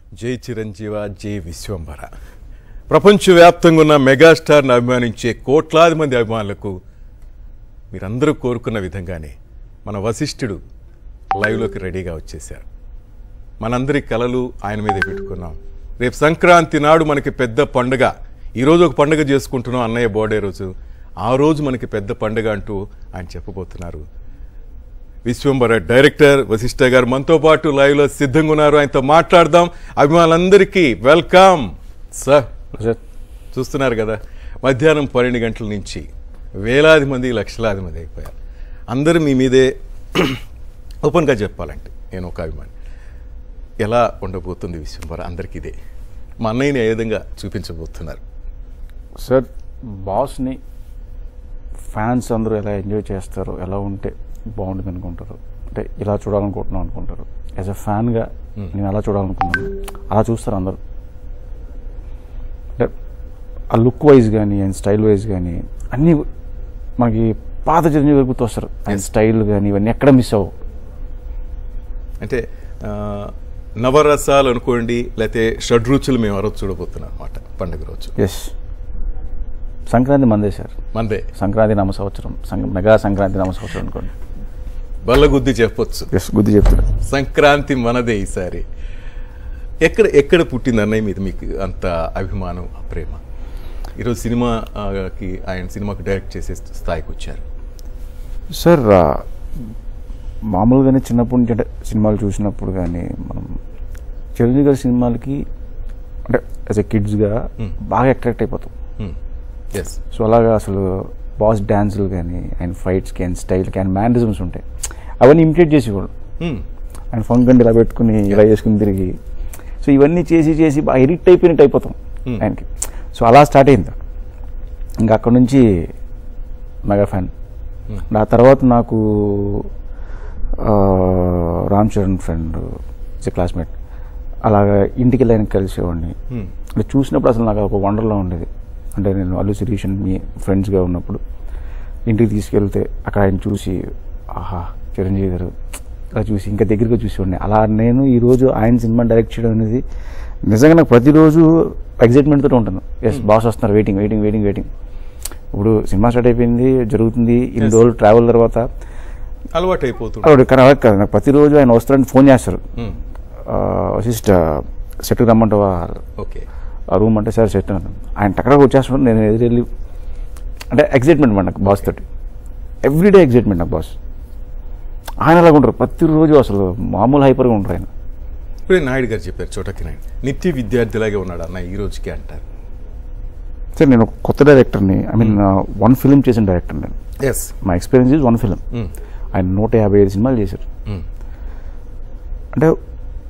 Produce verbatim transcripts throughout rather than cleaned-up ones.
జై చిరంజీవ, జై విశ్వంబర. ప్రపంచవ్యాప్తంగా ఉన్న మెగాస్టార్ని అభిమానించే కోట్లాది మంది అభిమానులకు మీరందరూ కోరుకున్న విధంగానే మన వశిష్ఠుడు లైవ్లోకి రెడీగా వచ్చేశారు. మనందరి కలలు ఆయన మీదే పెట్టుకున్నాం. రేపు సంక్రాంతి నాడు మనకి పెద్ద పండుగ. ఈరోజు ఒక పండుగ చేసుకుంటున్నాం, అన్నయ్య బర్త్డే రోజు. ఆ రోజు మనకి పెద్ద పండుగ అంటూ ఆయన చెప్పబోతున్నారు. విశ్వంబర డైరెక్టర్ వశిష్ఠ గారు మనతో పాటు లైవ్లో సిద్ధంగా ఉన్నారు. ఆయనతో మాట్లాడదాం. అభిమానులందరికీ వెల్కమ్ సార్. చూస్తున్నారు కదా, మధ్యాహ్నం పన్నెండు గంటల నుంచి వేలాది మంది లక్షలాది మంది అయిపోయారు. అందరూ మీ మీదే ఓపెన్గా చెప్పాలంటే నేను ఒక అభిమాని. ఎలా ఉండబోతుంది విశ్వంబర? అందరికీ ఇదే. మా అన్నయ్యని ఏ విధంగా చూపించబోతున్నారు సార్? బాస్ని ఫ్యాన్స్ అందరూ ఎలా ఎంజాయ్ చేస్తారో, ఎలా ఉంటే బాగుంటుంది అనుకుంటారు, అంటే ఇలా చూడాలనుకుంటున్నాం అనుకుంటారు. యాజ్ అ ఫ్యాన్గా నేను ఎలా చూడాలనుకున్నాను అలా చూస్తారు అందరూ. అంటే ఆ లుక్ వైజ్ కానీ అండ్ స్టైల్ వైజ్ కానీ అన్నీ మనకి పాత చిరంజీవి గుర్తు వస్తారు. అండ్ స్టైల్ కానీ ఇవన్నీ ఎక్కడ మిస్ అవ్వవు. అంటే నవరసాలు అనుకోండి, లేకపోతే షడ్రుచులు మేము ఆ రోజు చూడబోతున్నాం అనమాట పండుగ రోజు. ఎస్, సంక్రాంతి మందే సార్. మందే సంక్రాంతి నామ సంవత్సరం, మెగా సంక్రాంతి నామ సంవత్సరం అనుకోండి. బల్ల గుద్ది చెప్పొచ్చు. ఎస్, గుద్ది చెప్తున్నా. సంక్రాంతి మనదే ఈసారి. ఎక్కడ ఎక్కడ పుట్టింది అన్నయ్య మీద మీకు అంత అభిమానం, ప్రేమ? ఈరోజు సినిమాకి ఆయన సినిమాకి డైరెక్ట్ చేసే స్థాయికి వచ్చారు సార్. మామూలుగానే చిన్నప్పటి నుంచి అంటే సినిమాలు చూసినప్పుడు కానీ మనం చిరంజీవి గారి సినిమాలకి అంటే యాజ్ ఎ కిడ్స్గా బాగా అట్రాక్ట్ అయిపోతాం. సో అలాగా అసలు బాస్ డ్యాన్సులు కానీ ఆయన ఫైట్స్కి ఆయన స్టైల్కి ఆయన మ్యానరిజమ్స్ ఉంటాయి, అవన్నీ ఇమిటేట్ చేసేవాడు. ఆయన ఫంక్ ఇలా పెట్టుకుని ఇలా చేసుకుని తిరిగి, సో ఇవన్నీ చేసి చేసి బాగా ఎడిక్ట్ అయిపోయినట్టు అయిపోతాం ఆయనకి. సో అలా స్టార్ట్ అయింది. ఇంకా అక్కడ నుంచి మెగా ఫ్యాన్. ఆ తర్వాత నాకు రామ్ చరణ్ ఫ్రెండ్, క్లాస్మేట్, అలాగా ఇంటికి వెళ్ళి ఆయనకి కలిసేవాడిని. అంటే చూసినప్పుడు అసలు నాకు ఒక వండర్లా ఉండేది. అంటే నేను అల్లు శిరీష్ మీ ఫ్రెండ్స్గా ఉన్నప్పుడు ఇంటికి తీసుకెళ్తే అక్కడ ఆయన చూసి ఆహా చిరంజీవి గారు అలా చూసి ఇంకా దగ్గరగా చూసేవాడిని. అలా నేను ఈరోజు ఆయన సినిమా డైరెక్ట్ చేయడం అనేది నిజంగా నాకు ప్రతిరోజు ఎగ్జైట్మెంట్తో ఉంటాను. ఎస్, బాస్ వస్తున్నారు, వెయిటింగ్ వెయిటింగ్ వెయిటింగ్ వెయిటింగ్ ఇప్పుడు సినిమా స్టార్ట్ అయిపోయింది, జరుగుతుంది. ఇన్ని రోజులు ట్రావెల్ తర్వాత అలవాటు అయిపోతుంది. కానీ అలా కాదు, నాకు ప్రతిరోజు ఆయన వస్తారని ఫోన్ చేస్తారు. వశిష్ట సెట్కి రమ్మంటావా, ఓకే ఆ రూమ్ అంటే సార్ సెట్ అన్నాను. ఆయన టక్కడగా వచ్చేస్తున్నాడు, నేను ఎదురెళ్ళి అంటే ఎగ్జైట్మెంట్ మాట నాకు బాస్ తోటి. ఎవ్రీడే ఎగ్జైట్మెంట్ నాకు బాస్. ఆయన అలాగ ఉంటారు ప్రతిరోజు, అసలు మామూలు హైపర్గా ఉంటారు ఆయన. ఇప్పుడే నాయుడు గారు చెప్పారు, చోటకి నాయుడు నిత్య విద్యార్థిలాగే ఉన్నాడు అన్న ఈ రోజుకి అంటారు. సార్ నేను కొత్త డైరెక్టర్ని, ఐ మీన్ వన్ ఫిలిం చేసిన డైరెక్టర్ నేను. Yes, my experience is one film. ఆయన నూట యాభై ఐదు సినిమాలు చేశారు. అంటే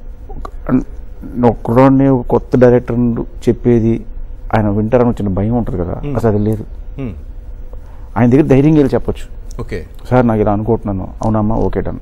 ఒక్కడోని ఒక కొత్త డైరెక్టర్ చెప్పేది ఆయన వింటారని చిన్న భయం ఉంటుంది కదా, అసలు అది లేదు. ఆయన దగ్గర ధైర్యంగా వెళ్ళి చెప్పొచ్చు, ఓకే సార్ నాకు ఇలా అనుకుంటున్నాను, అవునమ్మా ఓకే డన్.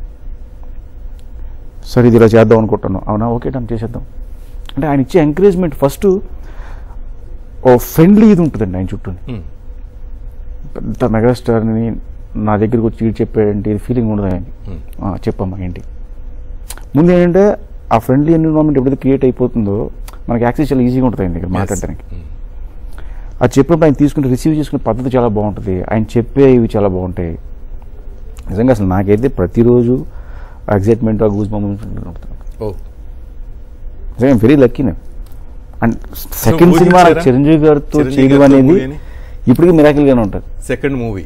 సార్ ఇది ఇలా చేద్దాం అనుకుంటున్నాను, అవునా ఓకే డన్ చేసేద్దాం. అంటే ఆయన ఇచ్చే ఎంకరేజ్మెంట్ ఫస్ట్ ఓ ఫ్రెండ్లీ ఇది ఉంటుందండి ఆయన చుట్టూ. పెద్ద మెగాస్టార్ని నా దగ్గరికి వచ్చి ఇది చెప్పాడంటే ఫీలింగ్ ఉండదు ఆయనకి. చెప్పమ్మా ఏంటి ముందు ఏంటంటే ఆ ఫ్రెండ్లీ ఎన్విరాన్మెంట్ ఎప్పుడైతే క్రియేట్ అయిపోతుందో మనకి యాక్సెస్ చాలా ఈజీగా ఉంటుంది ఆయన దగ్గర మాట్లాడడానికి. అది చెప్పినప్పుడు ఆయన తీసుకుంటే రిసీవ్ చేసుకునే పద్ధతి చాలా బాగుంటుంది. ఆయన చెప్పే ఇవి చాలా బాగుంటాయి. నిజంగా అసలు నాకైతే ప్రతిరోజు ఎగ్జైట్మెంట్ గూస్ బంప్స్ ఉంటుంది. నిజంగా వెరీ లక్కీ నేను. అండ్ సెకండ్ సినిమా చిరంజీవి గారితో చేయడం అనేది ఇప్పటికీ మిరాకిల్గానే ఉంటుంది. Second movie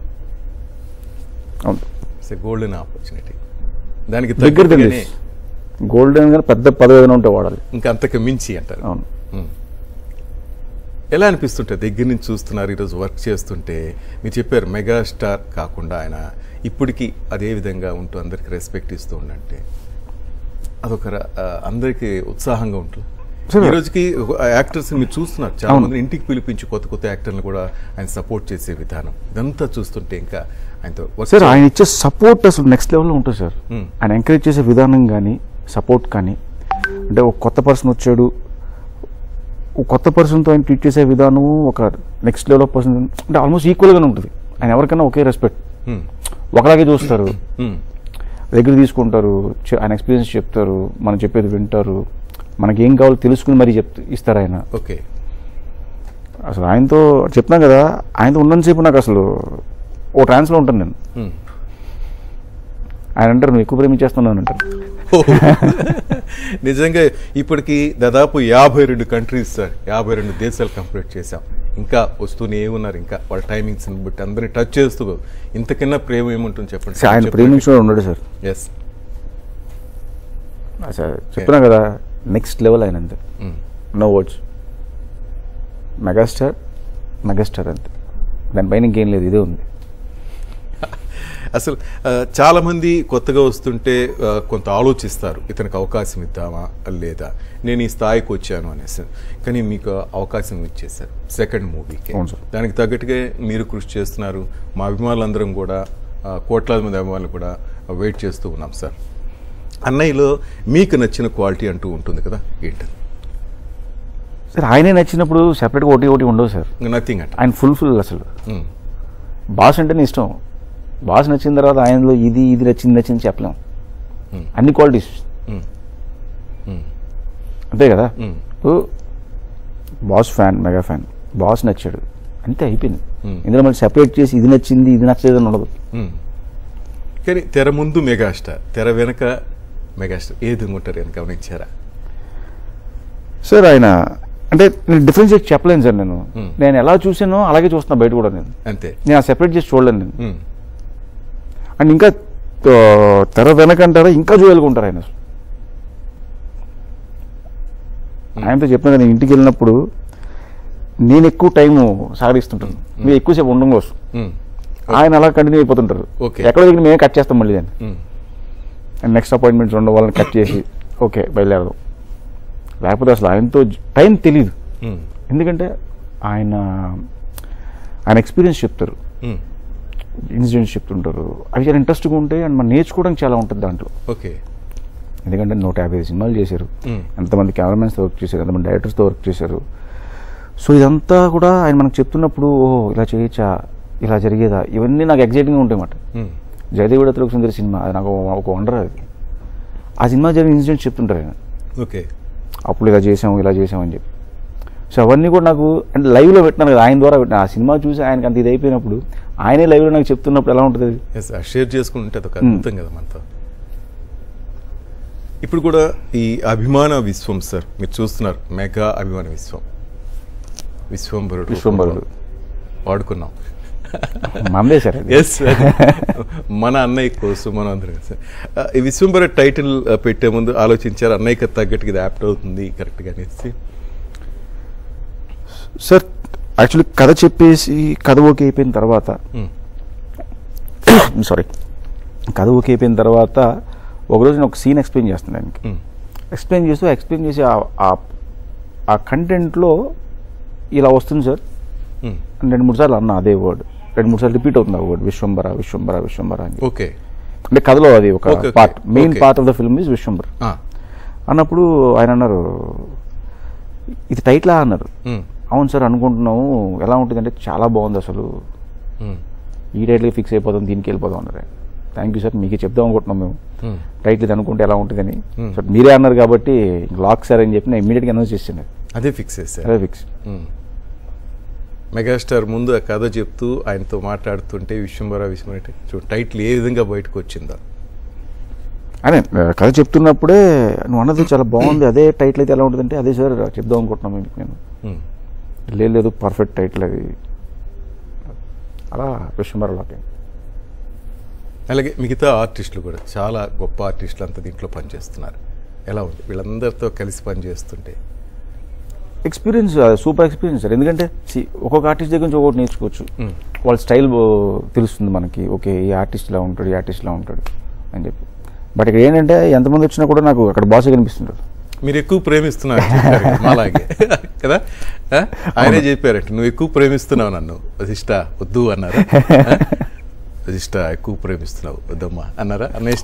golden opportunity. దానికి దగ్గర గోల్డెన్ గా పెద్ద పదవి ఉంటే వాడాలి, ఇంకా అంతకు మించి అంటారు. అవును. ఎలా అనిపిస్తుంటే దగ్గర నుంచి చూస్తున్నారు, ఈరోజు వర్క్ చేస్తుంటే? మీరు చెప్పారు మెగాస్టార్ కాకుండా ఆయన ఇప్పటికీ అదే విధంగా ఉంటూ అందరికి రెస్పెక్ట్ ఇస్తూ ఉండంటే అదొక అందరికీ ఉత్సాహంగా ఉంటుంది. ఈ రోజుకి యాక్టర్స్ మీరు చూస్తున్నారు, చాలా మంది ఇంటికి పిలిపించి కొత్త కొత్త యాక్టర్లు కూడా ఆయన సపోర్ట్ చేసే విధానం ఇదంతా చూస్తుంటే ఇంకా ఆయనతో సార్ ఆయన ఇచ్చే సపోర్ట్ అసలు నెక్స్ట్ లెవెల్లో ఉంటుంది సార్. ఆయన ఎంకరేజ్ చేసే విధానం కానీ సపోర్ట్ కానీ, అంటే ఒక కొత్త పర్సన్ వచ్చాడు, ఒక కొత్త పర్సన్తో ఆయన ట్రీట్ చేసే విధానము ఒక నెక్స్ట్ లెవెల్ ఆఫ్ పర్సన్ అంటే ఆల్మోస్ట్ ఈక్వల్గానే ఉంటుంది. ఆయన ఎవరికైనా ఒకే రెస్పెక్ట్, ఒకలాగే చూస్తారు, దగ్గర తీసుకుంటారు, ఆయన ఎక్స్పీరియన్స్ చెప్తారు, మనం చెప్పేది వింటారు, మనకేం కావాలో తెలుసుకుని మరీ చెప్తూ ఇస్తారు ఆయన. ఓకే. అసలు ఆయనతో చెప్తున్నాను కదా, ఆయనతో ఉన్నంతసేపు నాకు అసలు ఓ ట్రాన్స్లో ఉంటాను నేను. ఆయన అంటారు నువ్వు ఎక్కువ ప్రేమించేస్తున్నాను అంటారు. నిజంగా ఇప్పటికి దాదాపు యాభై రెండు కంట్రీస్ సార్, యాభై రెండు దేశాలు కంప్లీట్ చేశాం. ఇంకా వస్తూనే ఉన్నారు, ఇంకా వాళ్ళ టైమింగ్స్ బట్టి అందరినీ టచ్ చేస్తూ. ఇంతకన్నా ప్రేమ ఏముంటుంది చెప్పండి. ఆయన ప్రేమించిన ఉన్నాడు సార్. ఎస్ సార్ చెప్తున్నా కదా, నెక్స్ట్ లెవెల్ ఆయన అంతే. No words. మెగాస్టార్ మెగాస్టార్ అంతే, దానిపైన ఇంకేం లేదు, ఇదే ఉంది. అసలు చాలామంది కొత్తగా వస్తుంటే కొంత ఆలోచిస్తారు, ఇతనికి అవకాశం ఇద్దామా లేదా, నేను ఈ స్థాయికి వచ్చాను అనేసి. కానీ మీకు అవకాశం ఇచ్చేసారు సెకండ్ మూవీకి. దానికి తగ్గట్టుగా మీరు కృషి చేస్తున్నారు. మా అభిమానులందరం కూడా, కోట్లాది మంది అభిమానులు కూడా వెయిట్ చేస్తూ ఉన్నాం సార్. అన్నయ్యలో మీకు నచ్చిన క్వాలిటీ అంటూ ఉంటుంది కదా, ఏంటది సార్? ఆయనే నచ్చినప్పుడు సెపరేట్గా ఒకటి ఒకటి ఉండవు సార్. నథింగ్ అంటే ఆయన ఫుల్ ఫుల్ అసలు. బాస్ అంటేనే ఇష్టం. బాస్ నచ్చిన తర్వాత ఆయనలో ఇది ఇది నచ్చింది నచ్చింది చెప్పలేం. అన్ని క్వాలిటీస్ అంతే కదా. Boss fan, mega fan, boss నచ్చాడు అంతే, అయిపోయింది. ఇందులో మళ్ళీ సెపరేట్ చేసి ఇది నచ్చింది ఇది నచ్చలేదని ఉండదు. కానీ తెర ముందు మెగాస్టార్, తెర వెనక మెగాస్టార్ ఏది ఉంటారు అని గమనించారా సార్? ఆయన అంటే నేను డిఫరెన్స్ చేసి చెప్పలేను సార్. నేను నేను ఎలా చూసానో అలాగే చూస్తున్నా బయట కూడా. నేను అంతే, నేను ఆ సెపరేట్ చేసి చూడలేను నేను. అండ్ ఇంకా తెర వెనకంటారా ఇంకా జోయలుగా ఆయన. ఆయనతో చెప్పిన నేను ఇంటికి వెళ్ళినప్పుడు నేను ఎక్కువ టైం సాగిస్తుంటాను, మీరు ఎక్కువసేపు ఉండడం కోసం. ఆయన అలా కంటిన్యూ అయిపోతుంటారు. ఎక్కడ దగ్గర మేమే కట్ చేస్తాం మళ్ళీ దాన్ని. అండ్ నెక్స్ట్ అపాయింట్మెంట్స్ ఉండడం వాళ్ళని కట్ చేసి ఓకే బయలుదేరదాం. లేకపోతే అసలు ఆయనతో టైం తెలీదు. ఎందుకంటే ఆయన ఆయన ఎక్స్పీరియన్స్ చెప్తారు, ఇన్సిడెంట్స్ చెప్తుంటారు. అవి చాలా ఇంట్రెస్ట్గా ఉంటాయి అండ్ మనం నేర్చుకోవడానికి చాలా ఉంటుంది దాంట్లో. ఓకే. ఎందుకంటే నూట యాభై సినిమాలు చేశారు, ఎంతమంది కెమెరామెన్స్తో వర్క్ చేశారు, ఎంతమంది డైరెక్టర్స్తో వర్క్ చేశారు. సో ఇదంతా కూడా ఆయన మనకు చెప్తున్నప్పుడు ఓ ఇలా చేయొచ్చా, ఇలా జరిగేదా, ఇవన్నీ నాకు ఎగ్జైటింగ్గా ఉంటాయి అన్నమాట. జయదేవుడు అతలకు సుందరి సినిమా అది నాకు ఒక వండర్. అది ఆ సినిమా జరిగిన ఇన్సిడెంట్స్ చెప్తుంటారు ఆయన. ఓకే. అప్పుడు ఇలా చేసాము ఇలా చేసామని చెప్పి. సో అవన్నీ కూడా నాకు అంటే లైవ్లో పెట్టినాను కదా, ఆయన ద్వారా పెట్టిన. ఆ సినిమా చూసి ఆయనకి అంత ఇది అయిపోయినప్పుడు ఆయనే లైవ్లో నాకు చెప్తున్నప్పుడు ఎలా ఉంటుంది? షేర్ చేసుకుంటే అదొక అద్భుతం కదా మనతో. ఇప్పుడు కూడా ఈ అభిమాన విశ్వం సార్ మీరు చూస్తున్నారు, మెగా అభిమాన విశ్వం, విశ్వంభరుడు విశ్వంభరుడు వాడుకున్నాం. మందే సార్. ఎస్, మన అన్నయ్య కోసం మనం అందరం. ఈ విశ్వంభర టైటిల్ పెట్టే ముందు ఆలోచించారు అన్నయ్యకి తగ్గట్టుగా ఇది యాప్ట్ అవుతుంది కరెక్ట్గా అనేసి? సార్ యాక్చువల్లీ కథ చెప్పేసి కథ ఓకే అయిపోయిన తర్వాత సారీ కథ ఓకే అయిపోయిన తర్వాత ఒకరోజు నేను ఒక సీన్ ఎక్స్ప్లెయిన్ చేస్తాను ఆయనకి. ఎక్స్ప్లెయిన్ చేస్తూ ఎక్స్ప్లెయిన్ చేసి ఆ కంటెంట్లో ఇలా వస్తుంది సార్ రెండు మూడు సార్లు అన్న అదే వర్డ్, రెండు మూడు సార్లు రిపీట్ అవుతుంది ఆ వర్డ్, విశ్వంభర విశ్వంభర విశ్వంభర అని. ఓకే. అంటే కథలో అది ఒక part, main part of the film is Vishwambhara అన్నప్పుడు ఆయన అన్నారు ఇది టైటిలా అన్నారు. అవును సార్ అనుకుంటున్నాము, ఎలా ఉంటుంది అంటే చాలా బాగుంది అసలు, ఈ టైటిల్కి ఫిక్స్ అయిపోతాం, దీనికి వెళ్ళిపోదాం అన్నారు. థ్యాంక్ యూ సార్, మీకే చెప్దాం అనుకుంటున్నాం మేము టైటిల్ ఇది అనుకుంటే ఎలా ఉంటుందని. సార్ మీరే అన్నారు కాబట్టి లాక్ సార్ అని చెప్పి నేను ఇమీడియట్గా అనౌన్స్ చేసాను. అదే ఫిక్స్ చేశారు. అదే ఫిక్స్. మెగాస్టార్ ముందు ఆ కథ చెప్తూ ఆయనతో మాట్లాడుతుంటే విశ్వంభర విశ్వంభర చూడు టైటిల్ ఏ విధంగా బయటకు వచ్చిందో అదే కథ చెప్తున్నప్పుడే నువ్వు అన్నది చాలా బాగుంది, అదే టైటిల్ అయితే ఎలా ఉంటుందంటే అదే సార్ చెప్దాం అనుకుంటున్నాం మీకు. నేను లేదు లేదు పర్ఫెక్ట్ టైటిల్ అది, అలా విశ్వంభరలోకి. అలాగే మిగతా ఆర్టిస్టులు కూడా చాలా గొప్ప ఆర్టిస్టులు అంతా దీంట్లో పనిచేస్తున్నారు. ఎలా ఉంది వీళ్ళందరితో కలిసి పనిచేస్తుంటే? Experience super experience sir. ఎందుకంటే ఒక్కొక్క ఆర్టిస్ట్ దగ్గర నుంచి ఒక్కొక్కటి నేర్చుకోవచ్చు. వాళ్ళ స్టైల్ తెలుస్తుంది మనకి, ఓకే ఈ ఆర్టిస్ట్ ఇలా ఉంటాడు ఈ ఆర్టిస్ట్ ఇలా ఉంటాడు అని చెప్పి. బట్ ఇక్కడ ఏంటంటే ఎంతమంది వచ్చినా కూడా నాకు అక్కడ బాస్ కనిపిస్తుంటారు. మీరు ఎక్కువ ప్రేమిస్తున్నారు అలాగే కదా, ఆయనే చెప్పారంట నువ్వు ఎక్కువ ప్రేమిస్తున్నావు నన్ను వశిష్ట వద్దు అన్నారు. వశిష్ట ఎక్కువ ప్రేమిస్తున్నావు వద్దమ్మా అన్నారా? నెక్స్ట్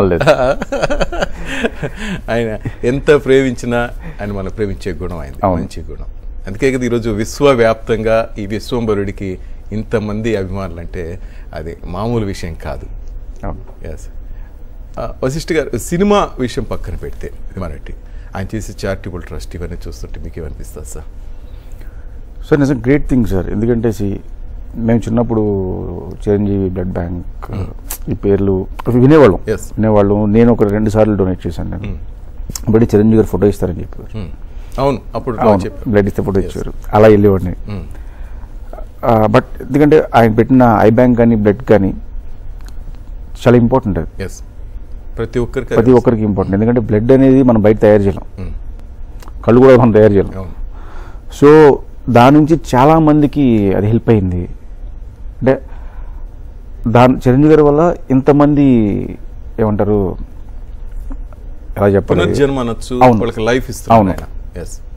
ఆయన ఎంత ప్రేమించినా ఆయన మనం ప్రేమించే గుణం అయింది, మంచి గుణం. అందుకే కదా ఈరోజు విశ్వవ్యాప్తంగా ఈ విశ్వంభరుడికి ఇంతమంది అభిమానులు అంటే అది మామూలు విషయం కాదు. ఎస్. వశిష్ఠ గారు సినిమా విషయం పక్కన పెడితే మనటి ఆయన చేసే చారిటబుల్ ట్రస్ట్ ఇవన్నీ చూస్తుంటే మీకు ఏమనిపిస్తుంది సార్? సార్ నిజం గ్రేట్ థింగ్ సార్. ఎందుకంటే సి మేము చిన్నప్పుడు చిరంజీవి బ్లడ్ బ్యాంక్ ఈ పేర్లు వినేవాళ్ళం Yes. వినేవాళ్ళం నేను ఒక రెండు సార్లు డొనేట్ చేశాను నేను. బట్ చిరంజీవి గారు ఫోటో ఇస్తారని చెప్పారు. Hmm. అవును అప్పుడు చెప్పారు. బ్లడ్ ఇస్తే ఫోటో Yes. ఇచ్చారు, అలా వెళ్ళేవాడిని. Hmm. బట్ ఎందుకంటే ఆయన పెట్టిన ఐ బ్యాంక్ కానీ బ్లడ్ కానీ చాలా ఇంపార్టెంట్. అది Yes. ప్రతి ఒక్కరికి ప్రతి ఒక్కరికి ఇంపార్టెంట్. ఎందుకంటే బ్లడ్ అనేది మనం బయట తయారు చేయలేం, Hmm. కళ్ళు కూడా మనం తయారు చేయలేం. అవును. సో దాని నుంచి చాలా మందికి అది హెల్ప్ అయింది. అంటే దాని చిరంజీవి గారి వల్ల ఇంతమంది ఏమంటారు ఎలా చెప్పాలి, పునర్జన్మ అనొచ్చు, అవును. వాళ్ళకి లైఫ్ ఇస్తున్నారు అవును. ఆయన. Yes.